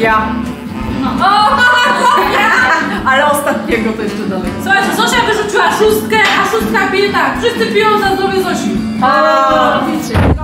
Ja. No. Ale ostatniego to jeszcze dalej. Słuchajcie, Zosia wyrzuciła 6, a 6 pije tak. Wszyscy piją za zdrowie Zosi. A, widzicie.